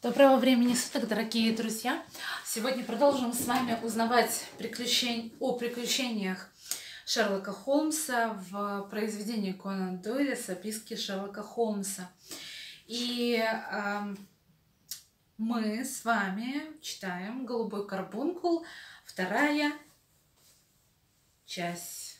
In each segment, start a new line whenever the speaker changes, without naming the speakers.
Доброго времени суток, дорогие друзья! Сегодня продолжим с вами узнавать о приключениях Шерлока Холмса в произведении Конана Дойля «Записки Шерлока Холмса». И мы с вами читаем «Голубой карбункул», вторая часть.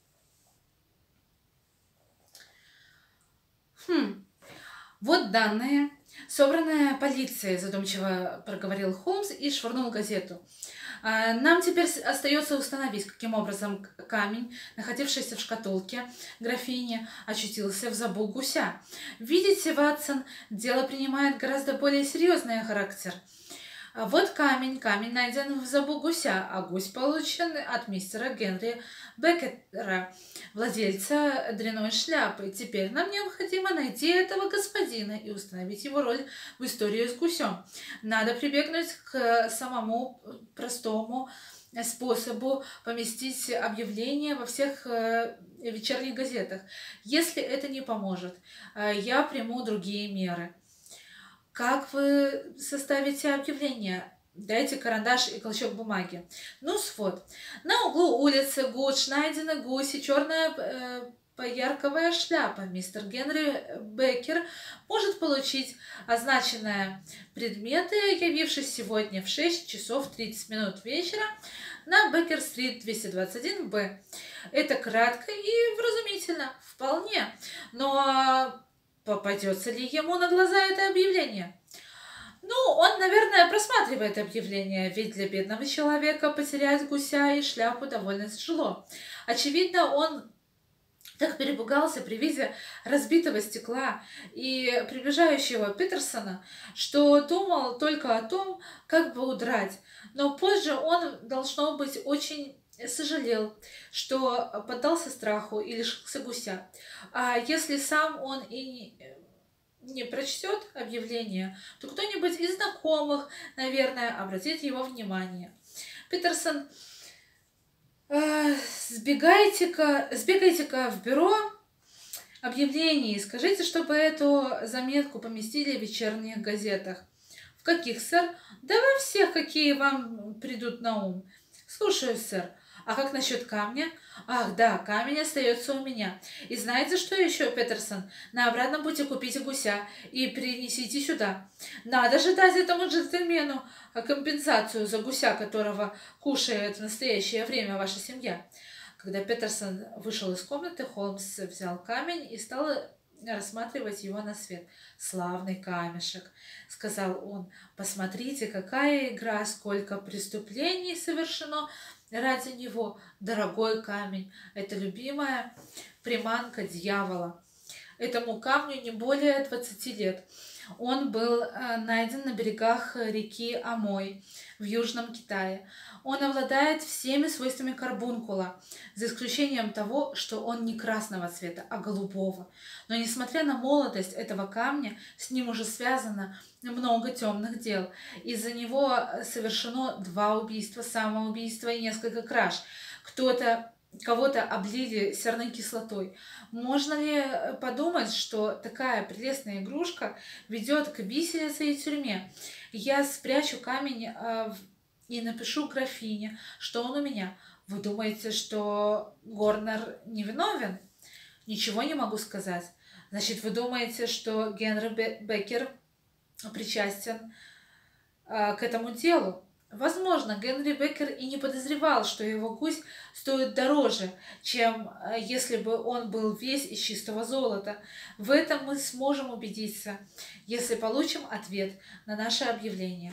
Вот данные, собранная полицией, задумчиво проговорил Холмс и швырнул газету. Нам теперь остается установить, каким образом камень, находившийся в шкатулке графини, очутился в зобу гуся. Видите, Ватсон, дело принимает гораздо более серьезный характер. Вот камень найден в зобу гуся, а гусь получен от мистера Генри Беккера, владельца дряной шляпы. Теперь нам необходимо найти этого господина и установить его роль в истории с гусем. Надо прибегнуть к самому простому способу поместить объявление во всех вечерних газетах. Если это не поможет, я приму другие меры. Как вы составите объявление? Дайте карандаш и клочок бумаги. Ну, вот. На углу улицы Гудж найдены гуси, черная поярковая шляпа. Мистер Генри Беккер может получить означенные предметы, явившись сегодня в 6 часов 30 минут вечера на Беккер-стрит 221-Б. Это кратко и вразумительно, вполне. Но попадется ли ему на глаза это объявление? Ну, он, наверное, просматривает объявление, ведь для бедного человека потерять гуся и шляпу довольно тяжело. Очевидно, он так перепугался при виде разбитого стекла и приближающего Петерсона, что думал только о том, как бы удрать. Но позже он, должно быть, очень сожалел, что поддался страху и лишился гуся. А если сам он и не прочтет объявление, то кто-нибудь из знакомых, наверное, обратит его внимание. Петерсон, сбегайте-ка в бюро объявлений и скажите, чтобы эту заметку поместили в вечерних газетах. В каких, сэр? Да во всех, какие вам придут на ум. Слушаю, сэр. А как насчет камня? Ах, да, камень остается у меня. И знаете, что еще, Петерсон? На обратном пути купите гуся и принесите сюда. Надо же дать этому джентльмену компенсацию за гуся, которого кушает в настоящее время ваша семья. Когда Петерсон вышел из комнаты, Холмс взял камень и стал рассматривать его на свет. «Славный камешек», — сказал он. «Посмотрите, какая игра, сколько преступлений совершено ради него. Дорогой камень, это любимая приманка дьявола. Этому камню не более 20 лет. Он был найден на берегах реки Амой в Южном Китае. Он обладает всеми свойствами карбункула, за исключением того, что он не красного цвета, а голубого. Но несмотря на молодость этого камня, с ним уже связано много темных дел. Из-за него совершено 2 убийства, самоубийства и несколько краж. Кого-то облили серной кислотой. Можно ли подумать, что такая прелестная игрушка ведет к виселице и тюрьме? Я спрячу камень и напишу графине, что он у меня. Вы думаете, что Горнер невиновен? Ничего не могу сказать. Значит, вы думаете, что Генри Беккер причастен к этому делу? Возможно, Генри Беккер и не подозревал, что его гусь стоит дороже, чем если бы он был весь из чистого золота. В этом мы сможем убедиться, если получим ответ на наше объявление.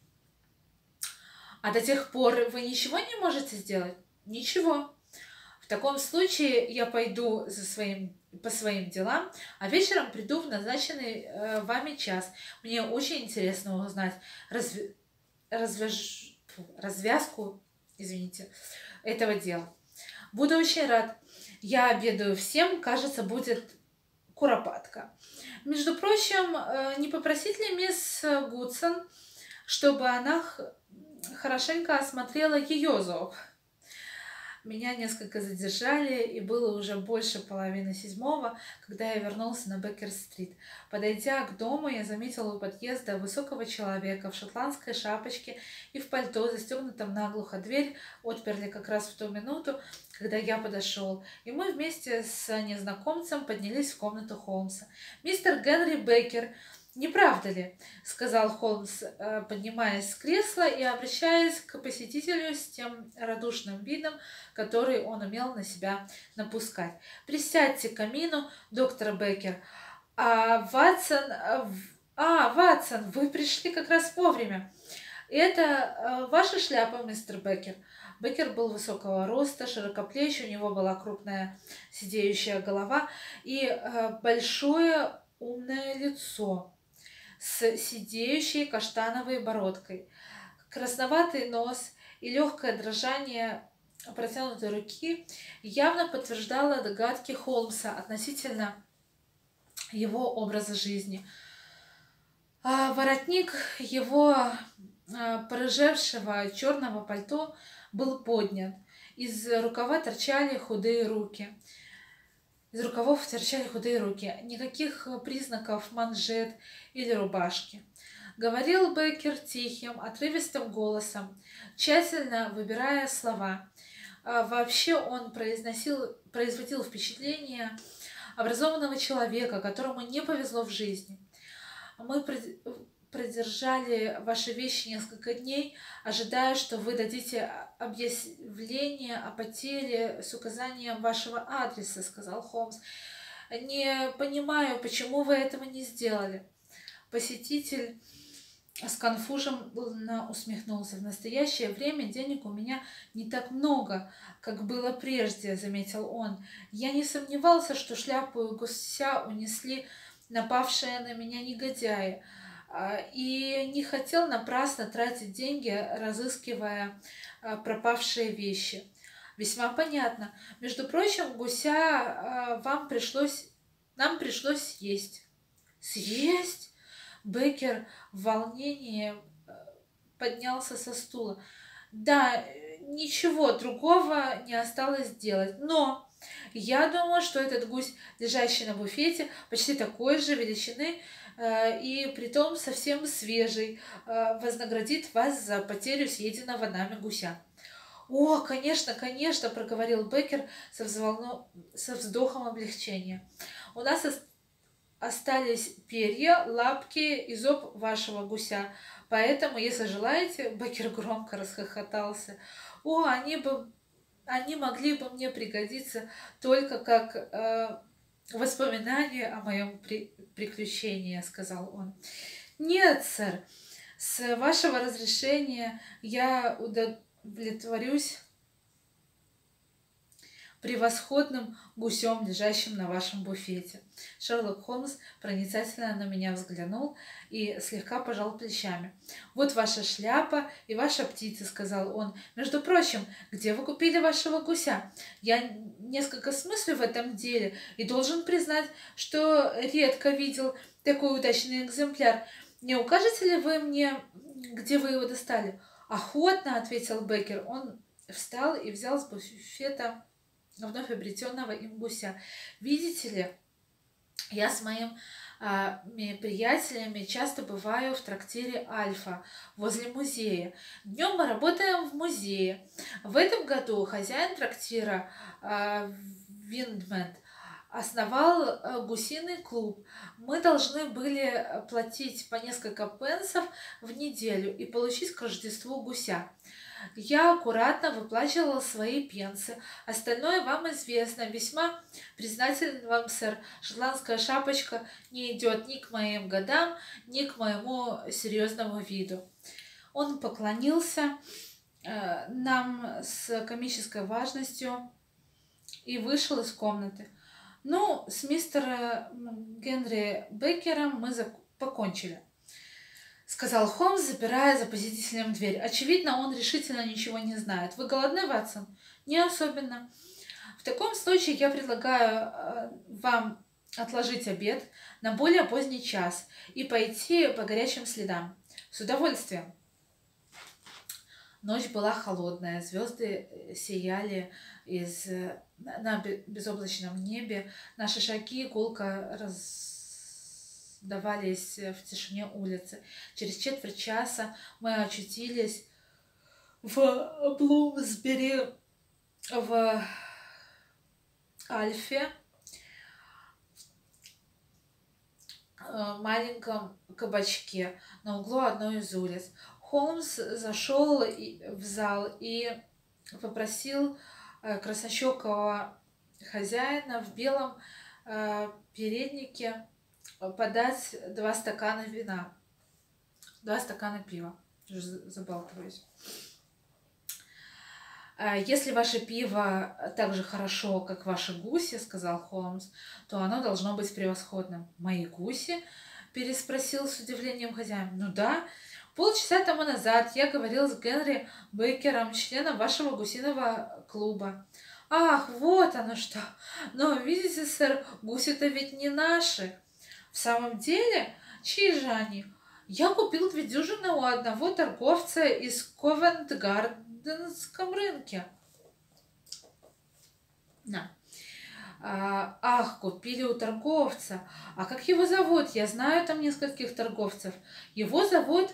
А до тех пор вы ничего не можете сделать? Ничего. В таком случае я пойду по своим делам, а вечером приду в назначенный вами час. Мне очень интересно узнать развязку, этого дела. Буду очень рад. Я обедаю всем, кажется, будет куропатка. Между прочим, не попросить ли мисс Гудсон, чтобы она хорошенько осмотрела ее зоб? Меня несколько задержали, и было уже больше половины седьмого, когда я вернулся на Беккер-стрит. Подойдя к дому, я заметила у подъезда высокого человека в шотландской шапочке и в пальто, застегнутом наглухо. Дверь отперли как раз в ту минуту, когда я подошел, и мы вместе с незнакомцем поднялись в комнату Холмса. «Мистер Генри Беккер, не правда ли?» — сказал Холмс, поднимаясь с кресла и обращаясь к посетителю с тем радушным видом, который он умел на себя напускать. «Присядьте к камину, доктор Беккер. Ватсон, вы пришли как раз вовремя. Это ваша шляпа, мистер Беккер?» Беккер был высокого роста, широкоплечий, у него была крупная сидеющая голова и большое умное лицо с сидеющей каштановой бородкой. Красноватый нос и легкое дрожание протянутой руки явно подтверждало догадки Холмса относительно его образа жизни. Воротник его порыжевшего черного пальто был поднят. Из рукавов торчали худые руки. Никаких признаков манжет или рубашки. Говорил Беккер тихим, отрывистым голосом, тщательно выбирая слова. Вообще он производил впечатление образованного человека, которому не повезло в жизни. Мы продержали ваши вещи несколько дней, ожидая, что вы дадите объявление о потере с указанием вашего адреса, сказал Холмс. Не понимаю, почему вы этого не сделали. Посетитель сконфуженно усмехнулся. В настоящее время денег у меня не так много, как было прежде, заметил он. Я не сомневался, что шляпу и гуся унесли напавшие на меня негодяи, и не хотел напрасно тратить деньги, разыскивая пропавшие вещи. Весьма понятно. Между прочим, гуся нам пришлось съесть. Съесть? Беккер в волнении поднялся со стула. Да, ничего другого не осталось сделать, но я думала, что этот гусь, лежащий на буфете, почти такой же величины и притом совсем свежий, вознаградит вас за потерю съеденного нами гуся. «О, конечно, конечно!» — проговорил Беккер со вздохом облегчения. «У нас остались перья, лапки и зоб вашего гуся, поэтому, если желаете...» — Беккер громко расхохотался. «О, они могли бы мне пригодиться только как воспоминание о моем приключении», — сказал он. «Нет, сэр, с вашего разрешения я удовлетворюсь превосходным гусем, лежащим на вашем буфете». Шерлок Холмс проницательно на меня взглянул и слегка пожал плечами. «Вот ваша шляпа и ваша птица», — сказал он. «Между прочим, где вы купили вашего гуся? Я несколько смыслю в этом деле и должен признать, что редко видел такой удачный экземпляр. Не укажете ли вы мне, где вы его достали?» «Охотно», — ответил Беккер. Он встал и взял с буфета вновь обретенного им гуся. «Видите ли, я с моими приятелями часто бываю в трактире «Альфа» возле музея. Днем мы работаем в музее. В этом году хозяин трактира Виндмент основал гусиный клуб. Мы должны были платить по несколько пенсов в неделю и получить к Рождеству гуся. Я аккуратно выплачивала свои пенсы. Остальное вам известно. Весьма признателен вам, сэр. Шотландская шапочка не идет ни к моим годам, ни к моему серьезному виду». Он поклонился нам с комической важностью и вышел из комнаты. «Ну, с мистером Генри Беккером мы покончили», — сказал Холмс, запирая за посетителем дверь. «Очевидно, он решительно ничего не знает. Вы голодны, Ватсон?» «Не особенно. В таком случае я предлагаю вам отложить обед на более поздний час и пойти по горячим следам». «С удовольствием». Ночь была холодная, звезды сияли на безоблачном небе, наши шаги гулко раздавались в тишине улицы. Через четверть часа мы очутились в Блумсбери, в Альфе, маленьком кабачке на углу одной из улиц. Холмс зашел в зал и попросил краснощекого хозяина в белом переднике подать 2 стакана вина, 2 стакана пива. Уже забалтываюсь. «Если ваше пиво так же хорошо, как ваши гуси, — сказал Холмс, — то оно должно быть превосходным». «Мои гуси?» — переспросил с удивлением хозяин. «Ну да, полчаса тому назад я говорил с Генри Бейкером, членом вашего гусиного клуба». «Ах, вот оно что! Но видите, сэр, гуси-то ведь не наши». «В самом деле? Чьи же они?» «Я купил 2 дюжины у одного торговца из Ковент-Гарденском рынке». На. Ах, купили у торговца. А как его зовут? Я знаю там нескольких торговцев. Его зовут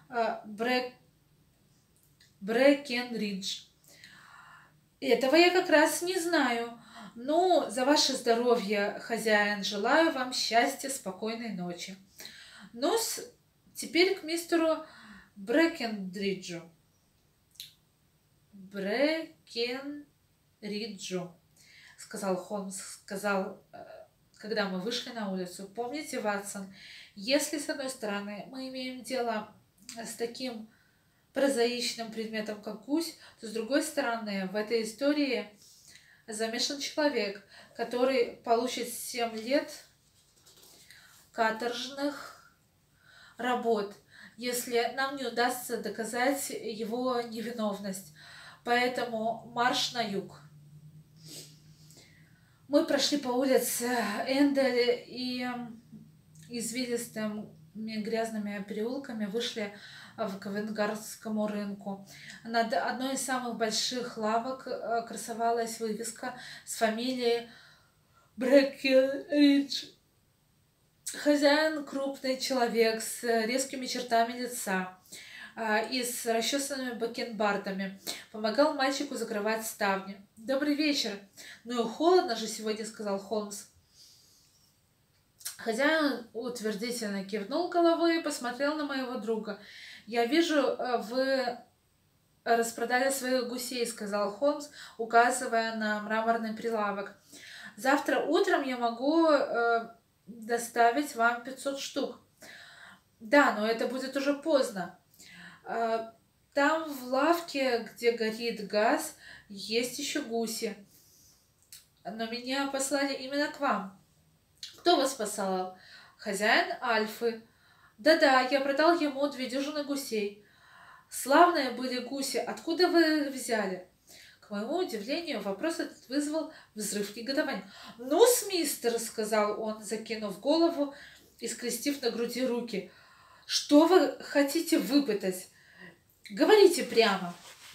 Брекенридж. Этого я как раз не знаю. Ну, за ваше здоровье, хозяин, желаю вам счастья, спокойной ночи. Ну, теперь к мистеру Брекенриджу. Брекенриджу, сказал Холмс, когда мы вышли на улицу. Помните, Ватсон, если с одной стороны мы имеем дело с таким прозаичным предметом, как гусь, то с другой стороны в этой истории замешан человек, который получит 7 лет каторжных работ, если нам не удастся доказать его невиновность. Поэтому марш на юг. Мы прошли по улице Эндель и извилистыми грязными переулками вышли к Ковент-Гарденскому рынку. Над одной из самых больших лавок красовалась вывеска с фамилией Брекенридж. Хозяин крупный человек с резкими чертами лица и с расчесанными бакенбардами помогал мальчику закрывать ставни. «Добрый вечер. Ну и холодно же сегодня», — сказал Холмс. Хозяин утвердительно кивнул головой и посмотрел на моего друга. «Я вижу, вы распродали своих гусей», — сказал Холмс, указывая на мраморный прилавок. «Завтра утром я могу доставить вам 500 штук». «Да, но это будет уже поздно. Там в лавке, где горит газ, есть еще гуси. Но меня послали именно к вам». «Кто вас посылал?» «Хозяин Альфы». «Да-да, я продал ему 2 дюжины гусей». «Славные были гуси. Откуда вы их взяли?» К моему удивлению, вопрос этот вызвал взрыв негодования. «Ну-с, мистер», — сказал он, закинув голову и скрестив на груди руки, — «что вы хотите выпытать? Говорите прямо».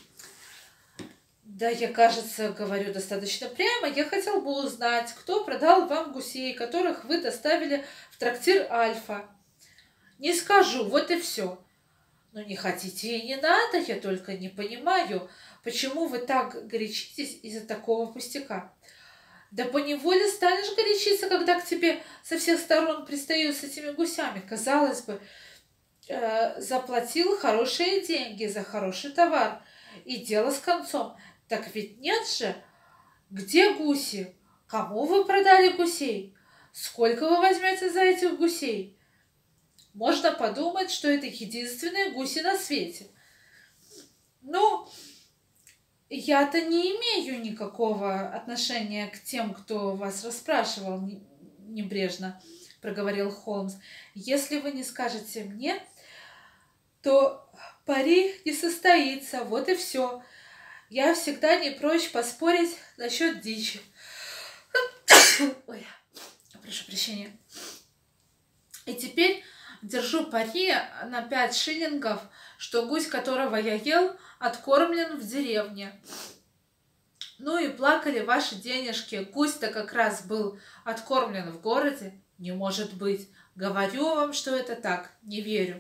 «Да, я, кажется, говорю достаточно прямо. Я хотел бы узнать, кто продал вам гусей, которых вы доставили в трактир Альфа». «Не скажу, вот и все». «Ну, не хотите и не надо, я только не понимаю, почему вы так горячитесь из-за такого пустяка». «Да поневоле станешь горячиться, когда к тебе со всех сторон пристают с этими гусями. Казалось бы, заплатил хорошие деньги за хороший товар, и дело с концом. Так ведь нет же? Где гуси? Кому вы продали гусей? Сколько вы возьмете за этих гусей? Можно подумать, что это единственные гуси на свете». «Ну, я-то не имею никакого отношения к тем, кто вас расспрашивал», — небрежно проговорил Холмс. «Если вы не скажете мне, то пари не состоится, вот и все. Я всегда не прочь поспорить насчет дичи». Ой, прошу прощения. И теперь Держу пари на 5 шиллингов, что гусь, которого я ел, откормлен в деревне. Ну и плакали ваши денежки. Гусь-то как раз был откормлен в городе. Не может быть. Говорю вам, что это так. Не верю.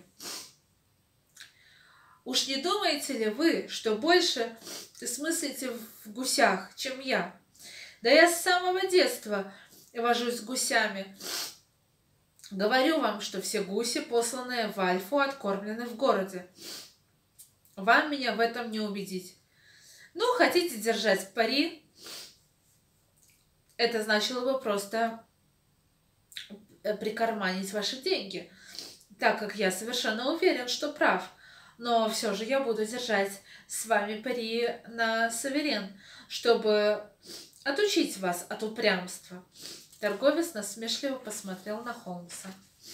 Уж не думаете ли вы, что больше смыслите в гусях, чем я? Да я с самого детства вожусь с гусями. Говорю вам, что все гуси, посланные в Альфу, откормлены в городе. Вам меня в этом не убедить. Ну, хотите держать пари? Это значило бы просто прикарманить ваши деньги, так как я совершенно уверен, что прав. Но все же я буду держать с вами пари на суверен, чтобы отучить вас от упрямства. Торговец насмешливо посмотрел на Холмса.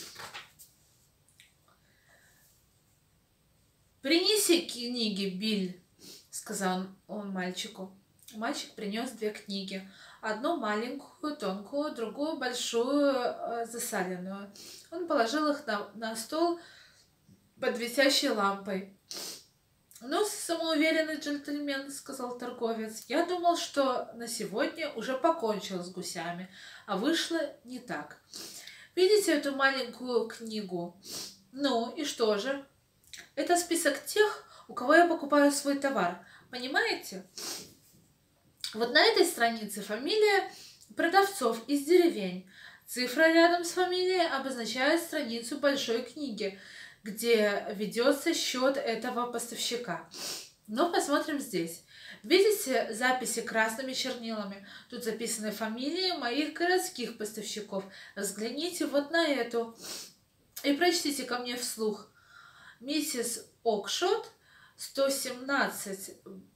«Принеси книги, Билл», — сказал он мальчику. Мальчик принес 2 книги. Одну маленькую, тонкую, другую большую, засаленную. Он положил их на стол под висящей лампой. «Ну, самоуверенный джентльмен», — сказал торговец, — «я думал, что на сегодня уже покончил с гусями, а вышло не так. Видите эту маленькую книгу? Ну, и что же? Это список тех, у кого я покупаю свой товар. Понимаете? Вот на этой странице фамилия продавцов из деревень. Цифра рядом с фамилией обозначает страницу большой книги, где ведется счет этого поставщика. Но посмотрим здесь. Видите записи красными чернилами? Тут записаны фамилии моих городских поставщиков. Взгляните вот на эту и прочтите ко мне вслух. Миссис Окшот, 117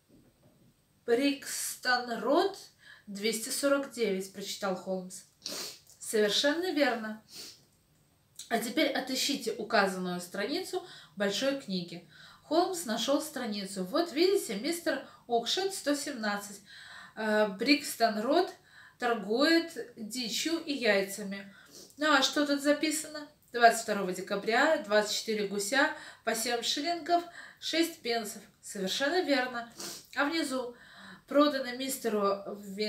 Брикстон-Род, 249, прочитал Холмс. Совершенно верно. А теперь отыщите указанную страницу большой книги. Холмс нашел страницу. Вот видите, мистер Окшот, 117. Брикстон-Род торгует дичью и яйцами. Ну а что тут записано? 22 декабря 24 гуся по 7 шиллингов 6 пенсов. Совершенно верно. А внизу продано мистеру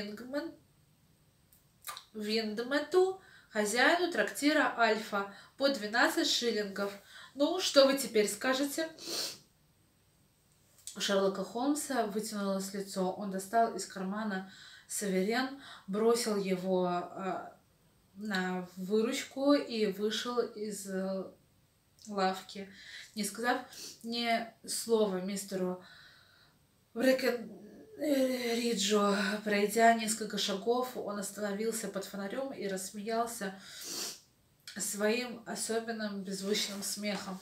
Виндмету, хозяину трактира Альфа, по 12 шиллингов. Ну, что вы теперь скажете? У Шерлока Холмса вытянулось лицо. Он достал из кармана суверен, бросил его на выручку и вышел из лавки, не сказав ни слова мистеру Брэкенриджу. Пройдя несколько шагов, он остановился под фонарем и рассмеялся своим особенным беззвучным смехом.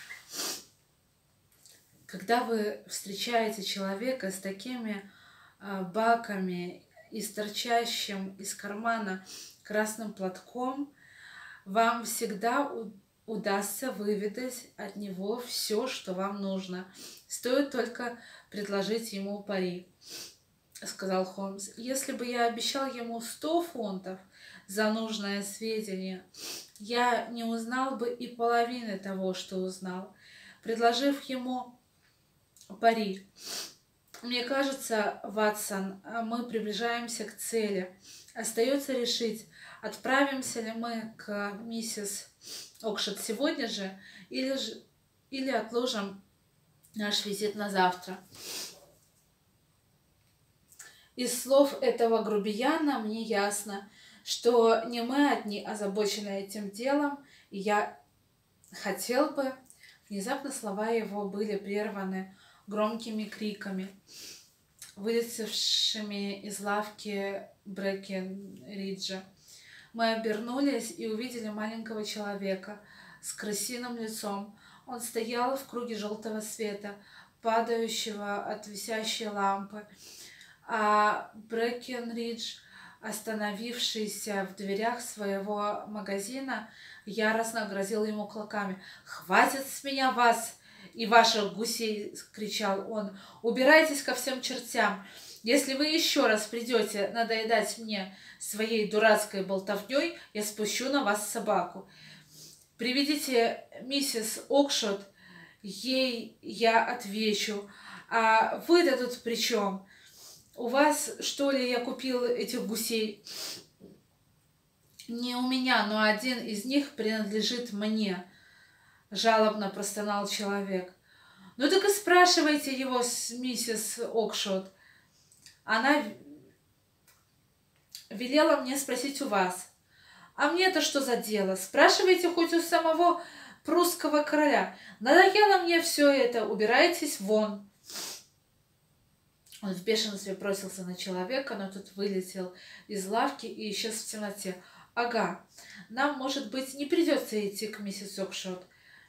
Когда вы встречаете человека с такими баками и с торчащим из кармана красным платком, вам всегда удастся выведать от него все, что вам нужно. Стоит только предложить ему пари, сказал Холмс. Если бы я обещал ему 100 фунтов за нужное сведение, я не узнал бы и половины того, что узнал. Предложив ему пари, мне кажется, Ватсон, мы приближаемся к цели. Остается решить, отправимся ли мы к миссис Окшот сегодня же или отложим наш визит на завтра. Из слов этого грубияна мне ясно, что не мы одни озабочены этим делом, и я хотел бы... Внезапно слова его были прерваны громкими криками, вылетевшими из лавки Брэкенриджа. Мы обернулись и увидели маленького человека с крысиным лицом. Он стоял в круге желтого света, падающего от висящей лампы, а Брэкенридж, остановившийся в дверях своего магазина, яростно грозил ему кулаками. «Хватит с меня вас и ваших гусей!» — кричал он. «Убирайтесь ко всем чертям! Если вы еще раз придете надоедать мне своей дурацкой болтовней, я спущу на вас собаку!» Приведите миссис Окшот, ей я отвечу. А вы-то тут при чем? У вас, что ли, я купил этих гусей? Не у меня, но один из них принадлежит мне, жалобно простонал человек. Ну так и спрашивайте его с миссис Окшот. Она велела мне спросить у вас. А мне-то что за дело? Спрашивайте хоть у самого прусского короля. Надоело мне все это, убирайтесь вон. Он в бешенстве бросился на человека, но тот вылетел из лавки и исчез в темноте. Ага, нам, может быть, не придется идти к миссис Окшот,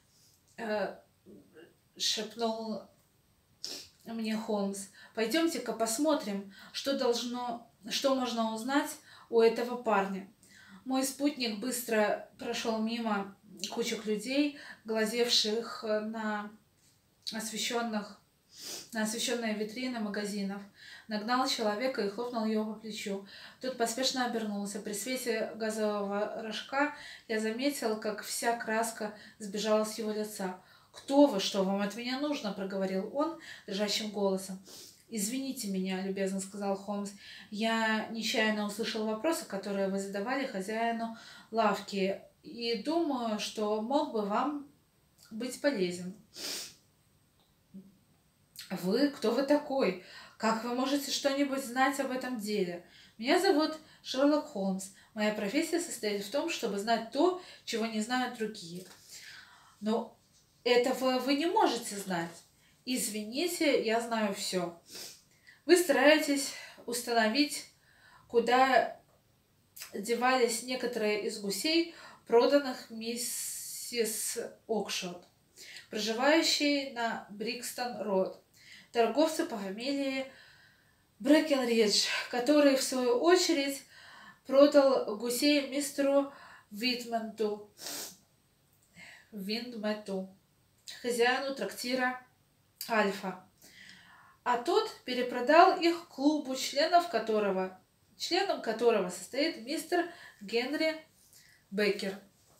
шепнул мне Холмс. Пойдемте-ка посмотрим, что можно узнать у этого парня. Мой спутник быстро прошел мимо кучек людей, глазевших на освещенные витрины магазинов. Нагнал человека и хлопнул его по плечу. Тот поспешно обернулся. При свете газового рожка я заметил, как вся краска сбежала с его лица. «Кто вы? Что вам от меня нужно?» — проговорил он дрожащим голосом. «Извините меня», — любезно сказал Холмс. «Я нечаянно услышал вопросы, которые вы задавали хозяину лавки, и думаю, что мог бы вам быть полезен». «Вы? Кто вы такой? Как вы можете что-нибудь знать об этом деле? Меня зовут Шерлок Холмс. Моя профессия состоит в том, чтобы знать то, чего не знают другие». «Но этого вы не можете знать». «Извините, я знаю все. Вы стараетесь установить, куда девались некоторые из гусей, проданных миссис Окшот, проживающей на Брикстон-Род, торговца по фамилии Брэкенридж, который, в свою очередь, продал гусей мистеру Виндмету, хозяину трактира Альфа, а тот перепродал их клубу, членом которого состоит мистер Генри Беккер.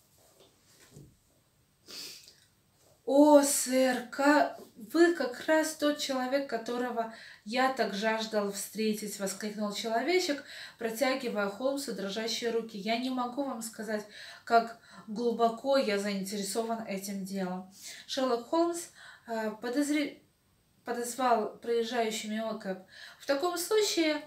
«О, сэр, вы как раз тот человек, которого я так жаждал встретить!» — воскликнул человечек, протягивая Холмсу дрожащие руки. «Я не могу вам сказать, как глубоко я заинтересован этим делом». Шерлок Холмс подозвал проезжающий мимо кэб. «В таком случае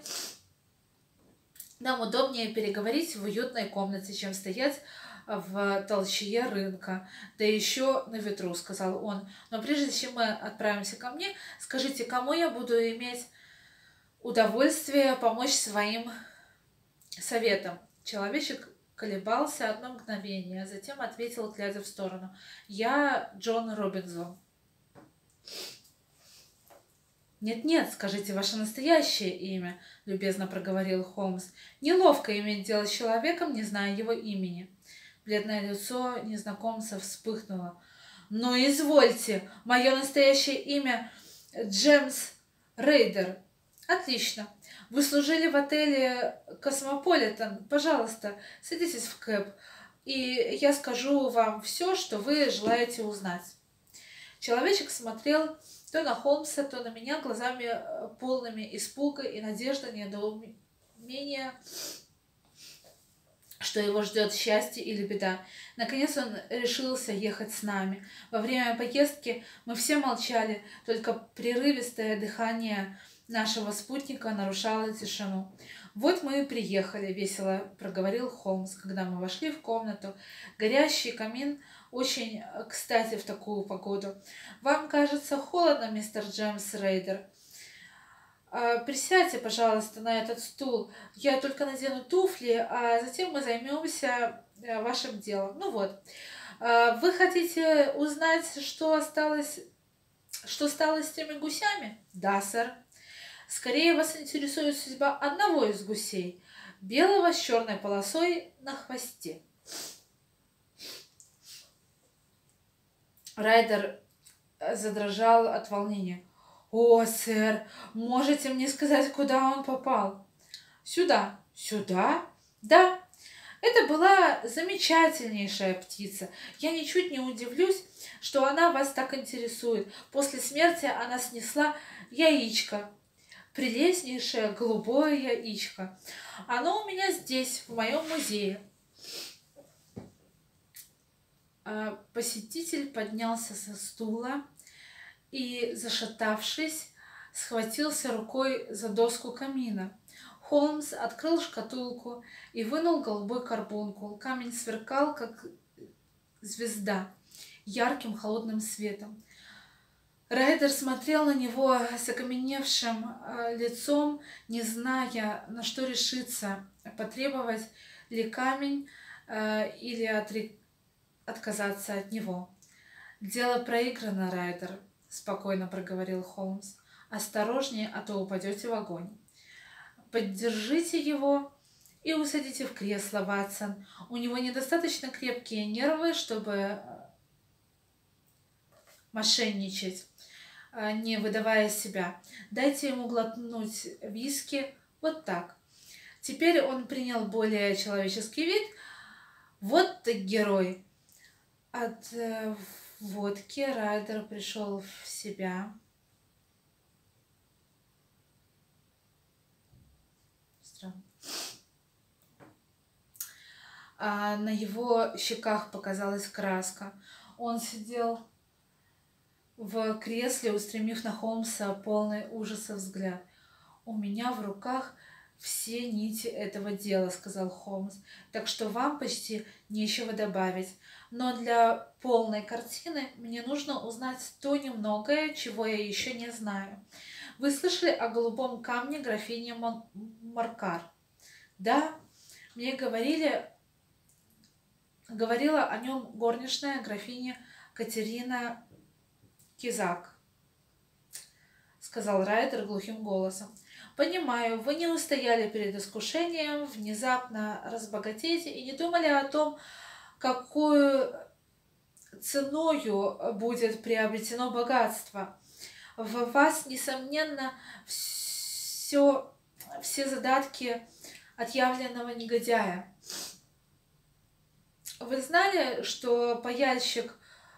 нам удобнее переговорить в уютной комнате, чем стоять в толчье рынка, да еще на ветру», — сказал он. «Но прежде чем мы отправимся ко мне, скажите, кому я буду иметь удовольствие помочь своим советом?» Человечек колебался одно мгновение, а затем ответил, глядя в сторону. «Я Джон Робинсон». «Нет-нет, скажите ваше настоящее имя», — любезно проговорил Холмс. «Неловко иметь дело с человеком, не зная его имени». Бледное лицо незнакомца вспыхнуло. «Ну, извольте, мое настоящее имя Джеймс Рейдер». «Отлично. Вы служили в отеле «Космополитен». Пожалуйста, садитесь в кэб, и я скажу вам все, что вы желаете узнать». Человечек смотрел то на Холмса, то на меня глазами полными испуга и надежды, недоумения, что его ждет счастье или беда. Наконец он решился ехать с нами. Во время поездки мы все молчали, только прерывистое дыхание нашего спутника нарушало тишину. «Вот мы и приехали», — весело проговорил Холмс, когда мы вошли в комнату. «Горящий камин очень кстати в такую погоду. Вам кажется холодно, мистер Джеймс Рейдер? Присядьте, пожалуйста, на этот стул. Я только надену туфли, а затем мы займемся вашим делом. Ну вот. Вы хотите узнать, что стало с теми гусями?» «Да, сэр». «Скорее вас интересует судьба одного из гусей, белого с черной полосой на хвосте». Райдер задрожал от волнения. «О, сэр, можете мне сказать, куда он попал?» «Сюда». «Сюда?» «Да. Это была замечательнейшая птица. Я ничуть не удивлюсь, что она вас так интересует. После смерти она снесла яичко, прелестнейшее голубое яичко. Оно у меня здесь, в моем музее. Посетитель поднялся со стула и, зашатавшись, схватился рукой за доску камина. Холмс открыл шкатулку и вынул голубой карбункул. Камень сверкал, как звезда, ярким холодным светом. Райдер смотрел на него с окаменевшим лицом, не зная, на что решиться, потребовать ли камень или отказаться от него. «Дело проиграно, Райдер», — спокойно проговорил Холмс. «Осторожнее, а то упадете в огонь. Поддержите его и усадите в кресло, Ватсон. У него недостаточно крепкие нервы, чтобы мошенничать, не выдавая себя. Дайте ему глотнуть виски, вот так». Теперь он принял более человеческий вид. «Вот ты герой!» От водки Райдер пришел в себя. Странно. На его щеках показалась краска. Он сидел в кресле, устремив на Холмса полный ужаса взгляд. «У меня в руках все нити этого дела», — сказал Холмс, «так что вам почти нечего добавить. Но для полной картины мне нужно узнать то немногое, чего я еще не знаю. Вы слышали о голубом камне графини Маркар?» «Да, мне говорила о нем горничная графиня Катерина Кизак», — сказал Райдер глухим голосом. «Понимаю, вы не устояли перед искушением внезапно разбогатеть и не думали о том, какую ценою будет приобретено богатство. В вас, несомненно, все задатки отъявленного негодяя. Вы знали, что паяльщик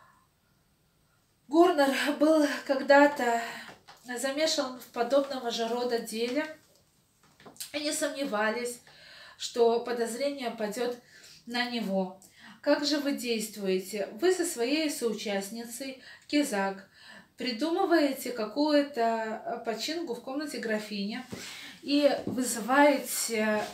Горнер был когда-то замешан в подобного же рода деле, и не сомневались, что подозрение падет на него. Как же вы действуете? Вы со своей соучастницей Кизак придумываете какую-то починку в комнате графини и вызываете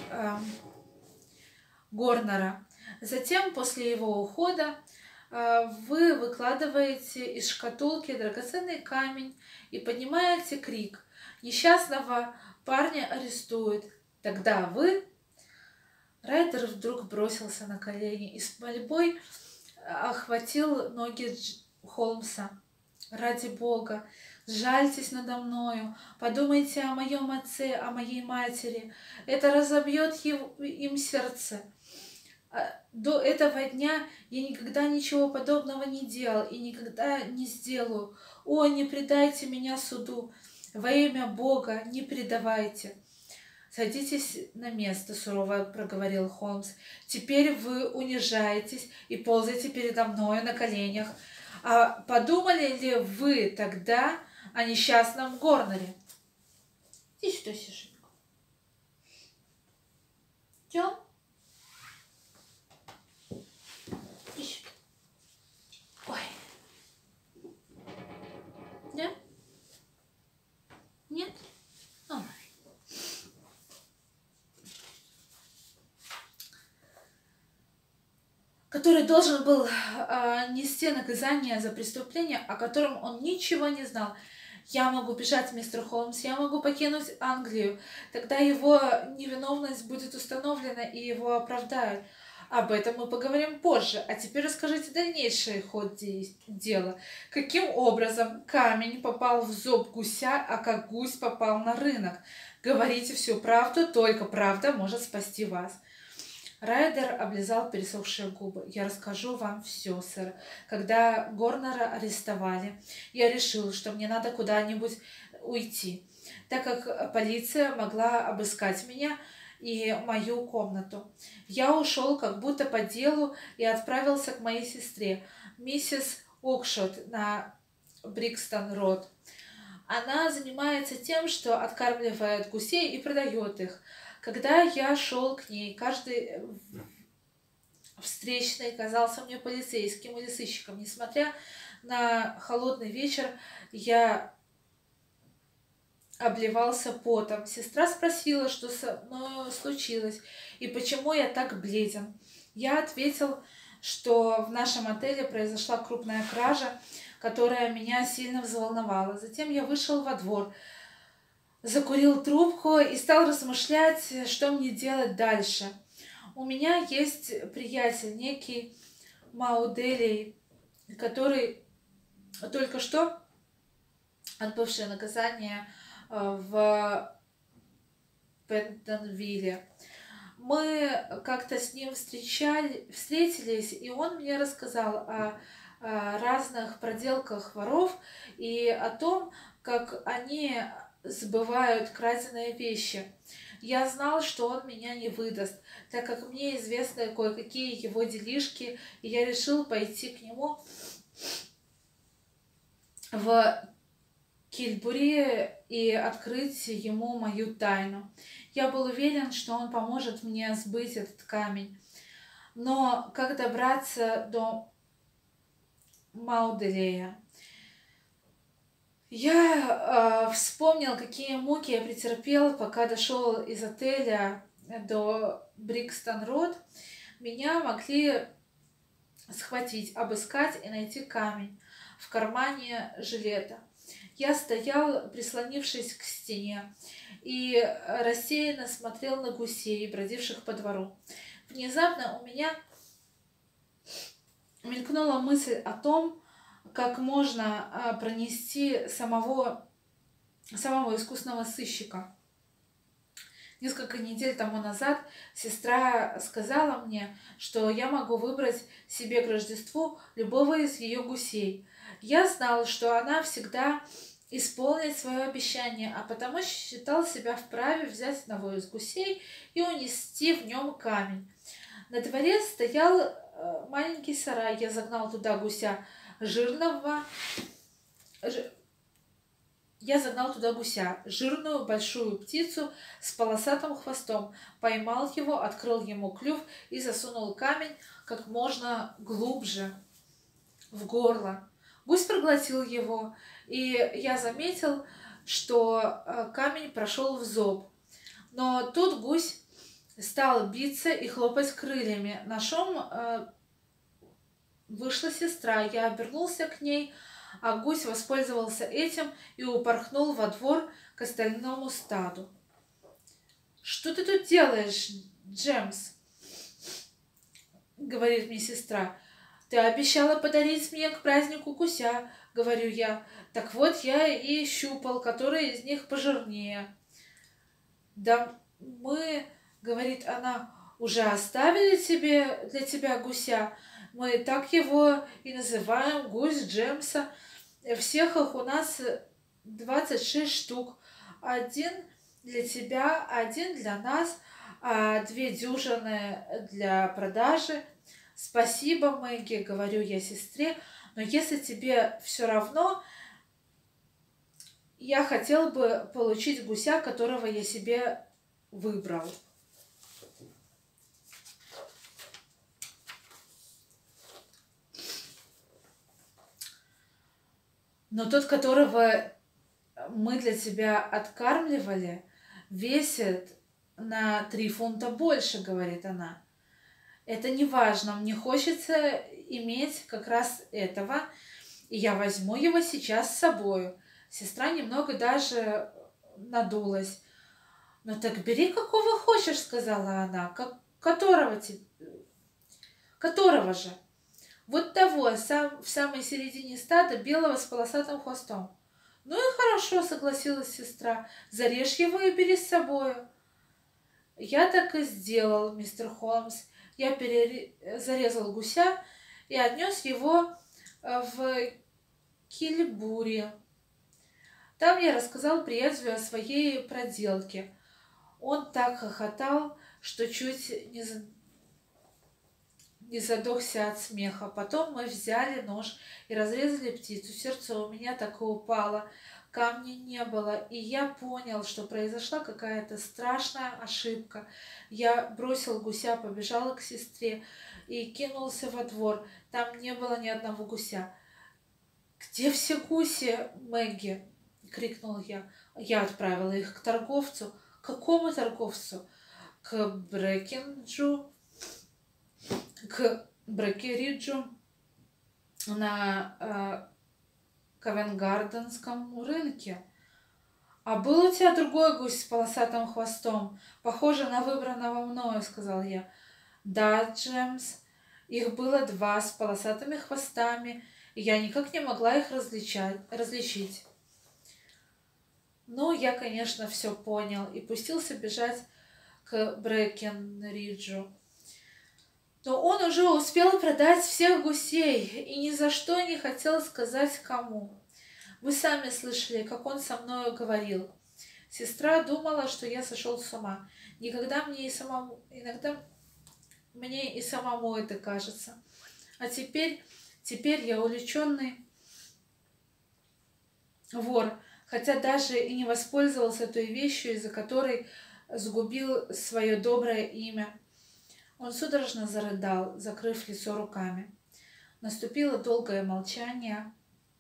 Горнера. Затем, после его ухода, вы выкладываете из шкатулки драгоценный камень и поднимаете крик. Несчастного парня арестуют. Тогда вы...» Райдер вдруг бросился на колени и с мольбой охватил ноги Холмса. «Ради Бога, сжальтесь надо мною, подумайте о моем отце, о моей матери. Это разобьет им сердце. До этого дня я никогда ничего подобного не делал и никогда не сделаю. О, не предайте меня суду! Во имя Бога не предавайте!» «Садитесь на место», — сурово проговорил Холмс. «Теперь вы унижаетесь и ползаете передо мною на коленях. А подумали ли вы тогда о несчастном Горнере?» «Иди сюда, Сишенька. Идем?» Ой. Да? Нет? Ой. Который должен был нести наказание за преступление, о котором он ничего не знал. «Я могу бежать, мистер Холмс, я могу покинуть Англию. Тогда его невиновность будет установлена и его оправдают. Об этом мы поговорим позже. А теперь расскажите дальнейший ход дела. Каким образом камень попал в зоб гуся, а как гусь попал на рынок? Говорите всю правду, только правда может спасти вас». Райдер облизал пересохшие губы. «Я расскажу вам все, сэр. Когда Горнера арестовали, я решил, что мне надо куда-нибудь уйти, так как полиция могла обыскать меня и мою комнату. Я ушел как будто по делу и отправился к моей сестре, миссис Окшот, на Брикстон-Род. Она занимается тем, что откармливает гусей и продает их. Когда я шел к ней, каждый встречный казался мне полицейским или сыщиком. Несмотря на холодный вечер, я обливался потом. Сестра спросила, что со мной случилось и почему я так бледен. Я ответил, что в нашем отеле произошла крупная кража, которая меня сильно взволновала. Затем я вышел во двор, закурил трубку и стал размышлять, что мне делать дальше. У меня есть приятель, некий Мауделий, который только что отбывшее наказание в Пентонвилле. Мы как-то с ним встретились, и он мне рассказал о разных проделках воров и о том, как они сбывают краденые вещи. Я знал, что он меня не выдаст, так как мне известны кое-какие его делишки, и я решил пойти к нему в Кильбури и открыть ему мою тайну. Я был уверен, что он поможет мне сбыть этот камень. Но как добраться до Мауделея? Я вспомнил, какие муки я претерпел, пока дошел из отеля до Брикстон-Род. Меня могли схватить, обыскать и найти камень в кармане жилета. Я стоял, прислонившись к стене, и рассеянно смотрел на гусей, бродивших по двору. Внезапно у меня мелькнула мысль о том, как можно пронести самого искусного сыщика. Несколько недель тому назад сестра сказала мне, что я могу выбрать себе к Рождеству любого из ее гусей. Я знал, что она всегда исполнит свое обещание, а потому считал себя вправе взять одного из гусей и унести в нем камень. На дворе стоял маленький сарай. Я загнал туда гуся жирного... Я загнал туда гуся, жирную большую птицу с полосатым хвостом, поймал его, открыл ему клюв и засунул камень как можно глубже в горло. Гусь проглотил его, и я заметил, что камень прошел в зоб. Но тут гусь стал биться и хлопать крыльями. На шум вышла сестра. Я обернулся к ней, а гусь воспользовался этим и упорхнул во двор к остальному стаду. «Что ты тут делаешь, Джемс?» — говорит мне сестра. «Ты обещала подарить мне к празднику гуся», — говорю я. «Так вот я и щупал, который из них пожирнее». «Да мы, — говорит она, — уже оставили для тебя гуся. Мы так его и называем, гусь Джемса. Всех их у нас 26 штук. Один для тебя, один для нас, а 2 дюжины для продажи. Спасибо, Мэгги, — говорю я сестре, — но если тебе все равно, я хотел бы получить гуся, которого я себе выбрал». «Но тот, которого мы для тебя откармливали, весит на 3 фунта больше, — говорит она. Это не важно, мне хочется иметь как раз этого, и я возьму его сейчас с собою». Сестра немного даже надулась. «Ну так бери, какого хочешь, — сказала она. — Которого же? Вот того, в самой середине стада, белого с полосатым хвостом». «Ну и хорошо, — согласилась сестра, — зарежь его и бери с собою». Я так и сделал, мистер Холмс. Я зарезал гуся и отнес его в Кильбури. Там я рассказал приятелю о своей проделке. Он так хохотал, что чуть не задохся от смеха. Потом мы взяли нож и разрезали птицу. Сердце у меня так и упало. Камня не было, и я понял, что произошла какая-то страшная ошибка. Я бросил гуся, побежал к сестре и кинулся во двор. Там не было ни одного гуся. «Где все гуси, Мэгги?» — крикнул я. Я отправила их к торговцу. К какому торговцу? К Брекериджу на Ковенгарденском рынке. «А был у тебя другой гусь с полосатым хвостом, похожий на выбранного мною», — сказал я. «Да, Джемс, их было два с полосатыми хвостами, и я никак не могла их различить». Ну, я, конечно, все понял и пустился бежать к Брекенриджу. Но он уже успел продать всех гусей и ни за что не хотел сказать кому. Вы сами слышали, как он со мною говорил. Сестра думала, что я сошел с ума. Иногда мне и самому это кажется. А теперь я увлеченный вор, хотя даже и не воспользовался той вещью, из-за которой сгубил свое доброе имя. Он судорожно зарыдал, закрыв лицо руками. Наступило долгое молчание,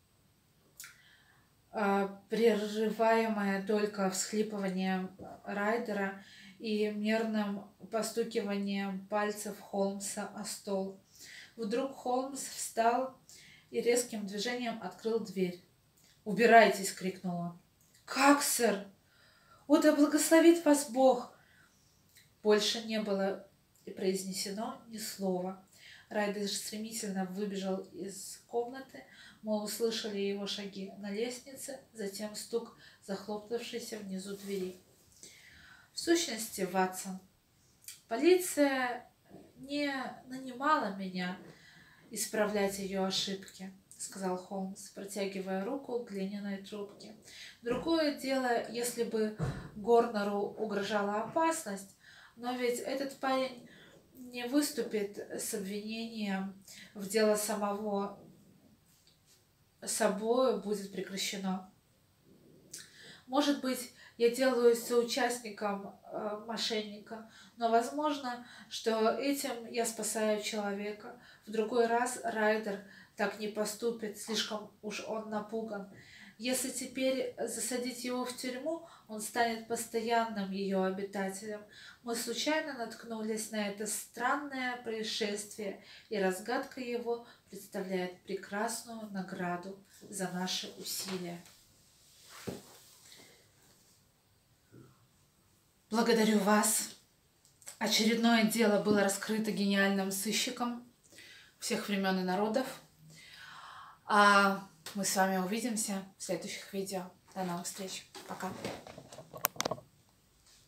прерываемое только всхлипыванием Райдера и мерным постукиванием пальцев Холмса о стол. Вдруг Холмс встал и резким движением открыл дверь. «Убирайтесь!» — крикнул он. «Как, сэр? О, да благословит вас Бог!» Больше не было произнесено ни слова. Райдер стремительно выбежал из комнаты. Мы услышали его шаги на лестнице, затем стук захлопнувшейся внизу двери. В сущности, Ватсон, полиция не нанимала меня исправлять ее ошибки, сказал Холмс, протягивая руку к глиняной трубке. Другое дело, если бы Горнеру угрожала опасность, но ведь этот парень не выступит с обвинением в дело самого собою будет прекращено. Может быть, я делаюсь соучастником мошенника, но возможно, что этим я спасаю человека. В другой раз Райдер так не поступит, слишком уж он напуган. Если теперь засадить его в тюрьму, он станет постоянным ее обитателем. Мы случайно наткнулись на это странное происшествие, и разгадка его представляет прекрасную награду за наши усилия. Благодарю вас. Очередное дело было раскрыто гениальным сыщиком всех времен и народов. А мы с вами увидимся в следующих видео. До новых встреч. Пока.